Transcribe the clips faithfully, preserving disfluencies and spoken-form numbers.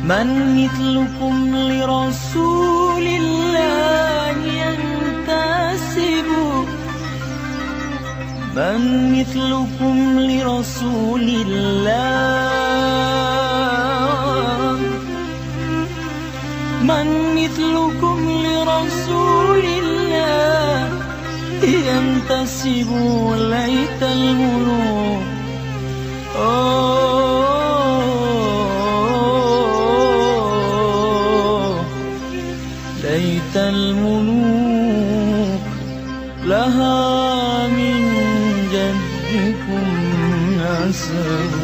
من مثلكم لرسول الله ينتسب من مثلكم لرسول الله من مثلكم لرسول الله ينتسب ليت الملوك ليت الملوك لها من جدكم نسب.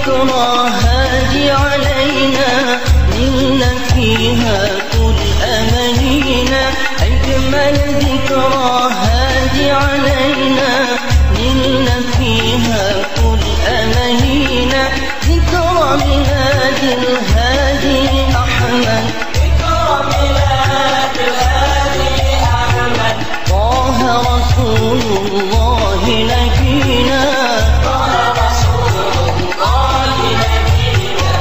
ذكرى هادي علينا نلنا فيها كل أمانينا. أجمل ذكرى هادي علينا نلنا فيها كل أمانينا. ذكرى ميلاد الهادي أحمد، ذكرى ميلاد الهادي أحمد. طه رسول الله نبينا، طه رسول الله نبينا.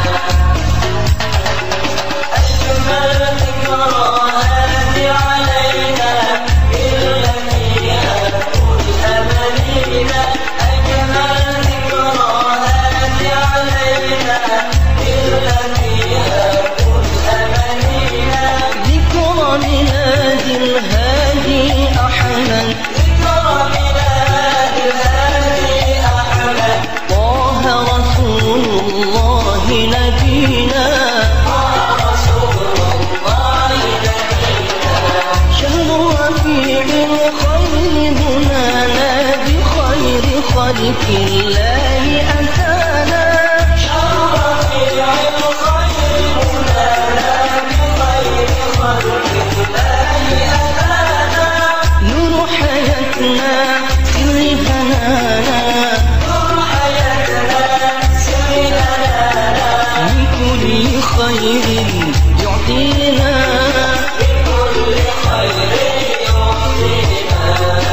أجمل ذكرى هادي علينا إلا فيها كل أمانينا. أجمل ذكرى هادي علينا إلا فيها كل أمانينا. ذكرى ميلاد الهادي أحمد، ذكرى ميلاد الهادي أحمد. طه رسول الله نبينا، طه رسول الله نبينا. شهر ربيع الخير هنانا بخير خلق الله أتانا. شهر ربيع الخير هنانا بخير خلق الله أتانا. نور حياتنا سر هنانا، نور حياتنا سر هنانا. من كل خير يعطينا، من كل خير يعطينا.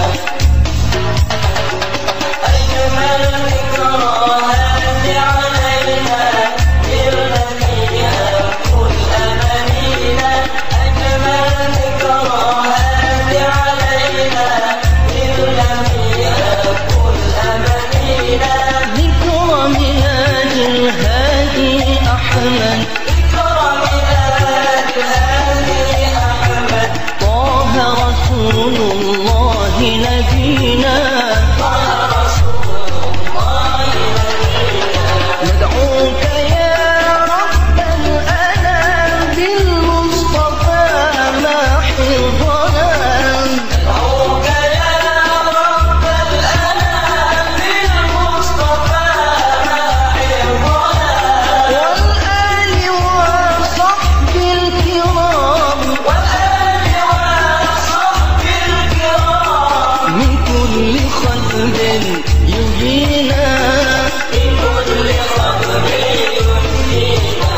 أجمل ذكرى هادي علينا إلا فيها كل أمانينا. أجمل ذكرى هادي علينا إلا فيها كل أمانينا. ذكرى ميلاد الهادي أحمد، ذكرى ميلاد الهادي أحمد. طه رسول الله نبينا، طه رسول الله نبينا. ندعوك يا رب الأنام بالمصطفى ماحي الظلام. ندعوك يا رب الأنام بالمصطفى ماحي الظلام. والآل وصحب الكرام، والآل وصحب الكرام. من كل خلب يهدينا، من كل خلب يهدينا.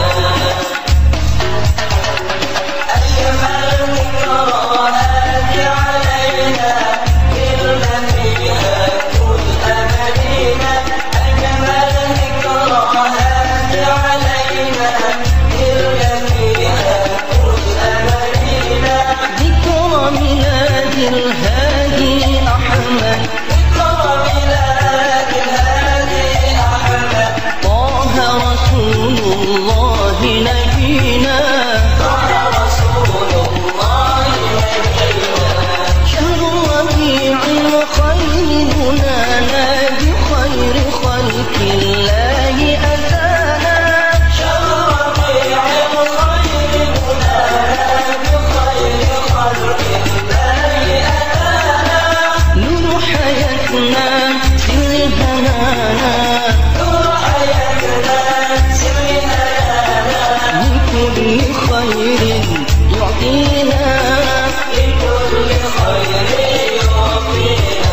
أجمل ذكرى هادي علينا إلا فيها كل أمانينا. أجمل ذكرى هادي علينا إلا فيها كل أمانينا. ذكرى ميلاد الهادي أحمد، ذكرى ميلاد الهادي أحمد. طه رسول الله نبينا، طه رسول الله نبينا. شهر ربيع الخير هنانا بخير خلق الله أتانا. شهر ربيع الخير هنانا بخير خلق الله أتانا. نور حياتنا سر هنانا، نور حياتنا سر هنانا. من كل خير يعطينا، من كل خير يعطينا.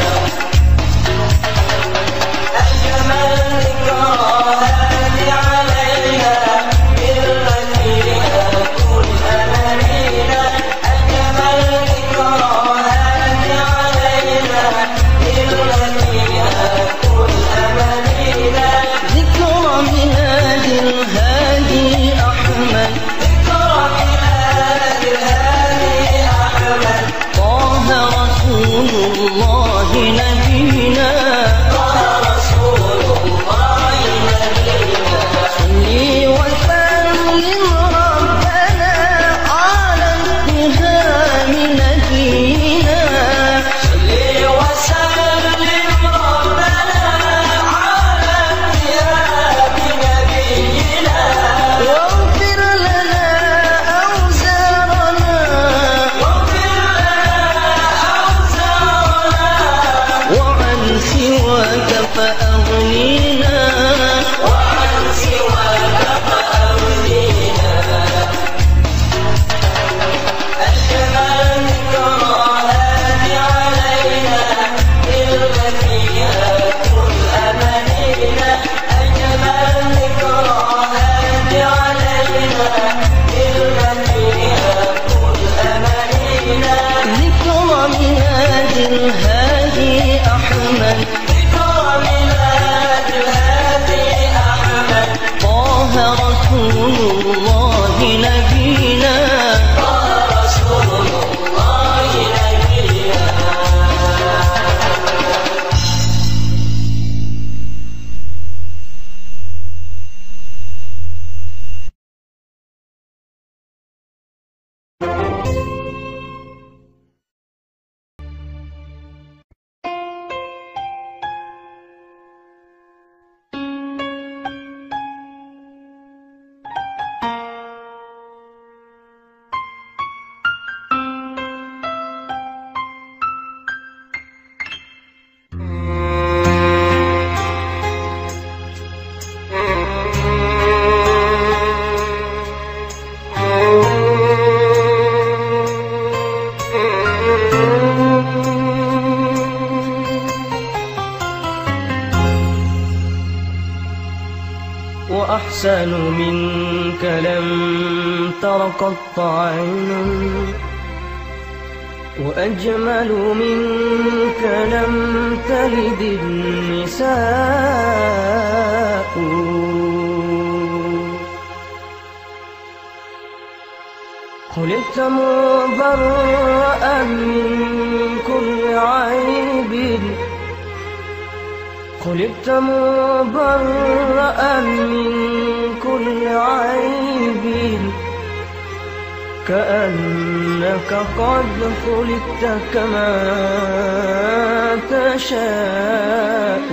أجمل ذكرى هادي علينا إلا فيها كل أمانينا. أجمل ذكرى هادي علينا إلا فيها كل أمانينا. ذكرى ميلاد الهادي أحمد، ذكرى ميلاد الهادي أحمد. طه رسول الله نبينا، طه رسول الله نبينا. صلي وسلم ربنا على اتهام نبينا. صلي وسلم ربنا على اتهام نبينا. واغفر لنا أوزارنا، واغفر لنا أوزارنا. وعن سواك فأغنينا. وأحسن منك لم تر قط عين وأجمل منك لم تلد النساء خلقت مبرأ من كل عيب خلقت مبرأ من كل عيب كأنك قد خلقت كما تشاء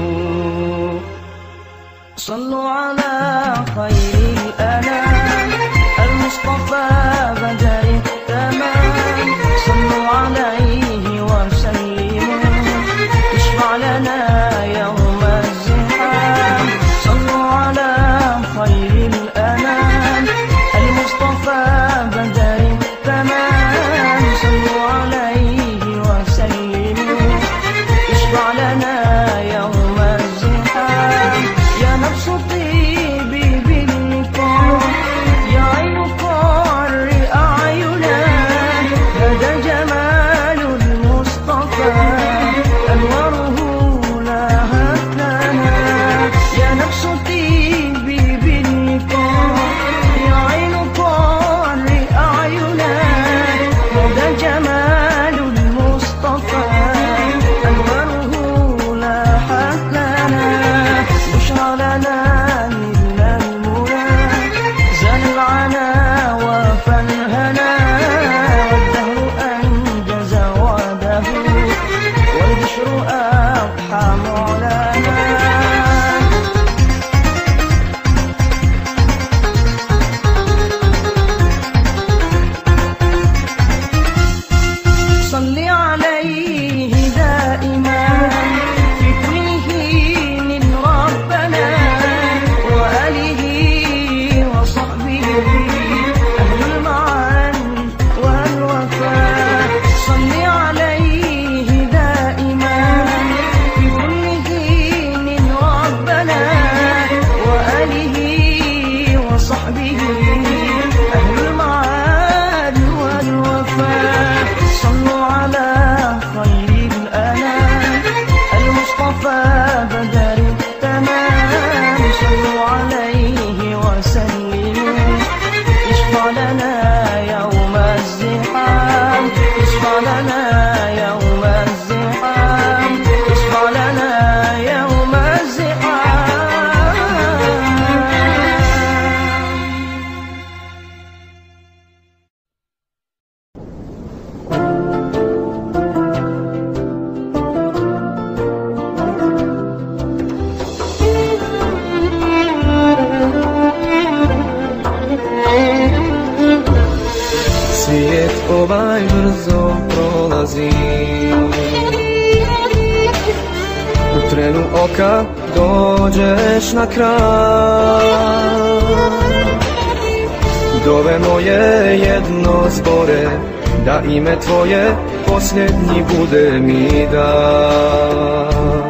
صلوا على خير الأنام المصطفى بدر التمام صلوا عليه وسلموا اشفع لنا يوم الزحام صلوا على خير الأنام المصطفى بدر التمام صلوا عليه وسلموا اشفع لنا يوم الزحام يا نفس طيبي باللقاء يا عين قارئ أعينا هذا جمال المصطفى أنواره لاهت لنا يا نفس طيبي باللقاء يا عين قارئ أعينا هذا جمال المصطفى أنواره لاهت لنا بشرى لنا نلنا المنى زال العنا وفنهنا والدهر أنجز وعده والبشر أضحى مولانا صل عليه دائما في كل حين ربنا وآله وصحبه أهل المعاني والوفاء صل عليه دائما في كل حين ربنا وآله وصحبه أهل المعاني والوفاء صلوا على خير الأنام المصطفى بدر التمام صلوا عليه وسلموا اشفع لنا يوم الزحام اشفع لنا يوم الزحام اشفع لنا يوم الزحام Svijet ovaj brzo prolazi, u trenu oka dođeš na kraj. Dove moje jedno zbore, da ime tvoje posljednji bude mi dan.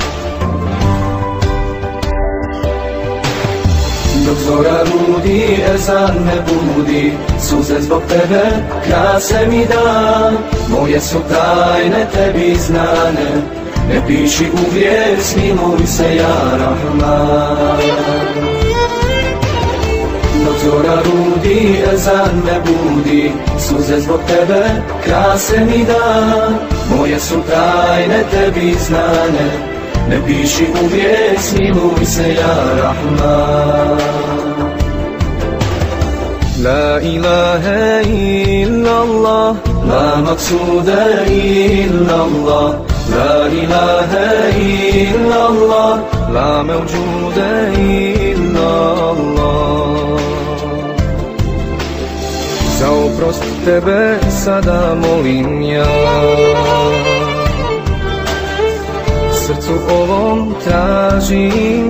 Dok zora rudi, ezan me budi, suze zbog tebe krase mi dan. Moje su tajne tebi znane, ne piši uvijek, smiluj se ja Rahman. Dok zora rudi, ezan me budi, suze zbog tebe krase mi dan. Moje su tajne tebi znane, ne piši uvijek, smiluj se ja Rahman. La ilaha illallah, la maqsuda illallah. La ilaha illallah, la mawjuda illallah. Za oprost tebe sada molim ja, srcu ovom tražim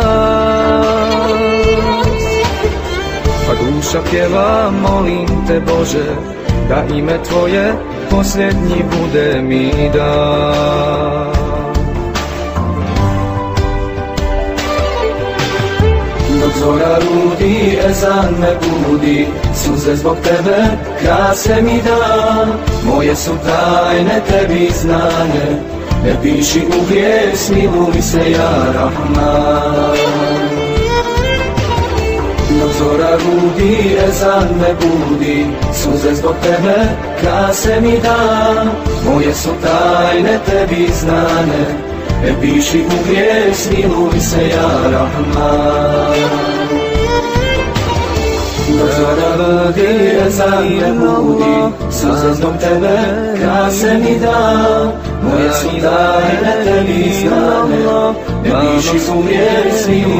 spas. Pa duša pjeva, molim te Bože, da ime tvoje posljednji bude mi dan. Dok Zora rudi, ezan me budi, suze zbog tebe krase mi da. Moje su tajne tebi znane, ne piši u vijest, miluj se ja Rahman. Dok zora rudi, ezan me budi, suze zbog tebe krase mi da. Moje su tajne tebi znane, ne piši u vijest, miluj se ja Rahman. Dok zora rudi, ezan me budi, suze zbog tebe krase mi da. Moje su tajne tebi znane, ne piši u vijest, miluj